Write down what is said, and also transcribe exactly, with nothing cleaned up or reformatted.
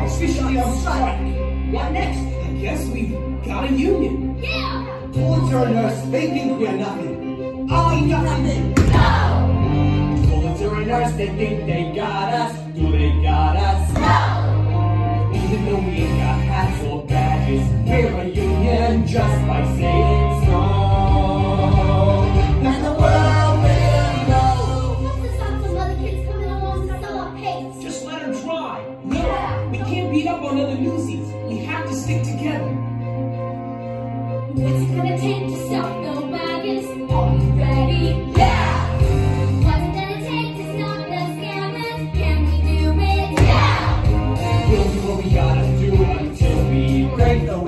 officially on strike. What next? I guess we've got a union. Yeah! Bullets are a nurse, they think we're nothing. Are we nothing? No! Bullets are a nurse, they think they got us. Do they got us? No! Even though we ain't got hats or badges, we're a union just by saying so. And the world will know. What's to stop some other kids coming along and sell our pace? Just let them try. No, Yeah. we can't beat up on other newsies. We have to stick together. What's it gonna take to stop the wagons? Are we ready? Yeah! What's it gonna take to stop the scammers? Can we do it? Yeah! We'll do what we gotta do until we break the